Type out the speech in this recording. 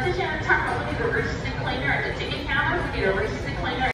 position in the terminal, we need a register cleaner at the ticket counter. We need a register cleaner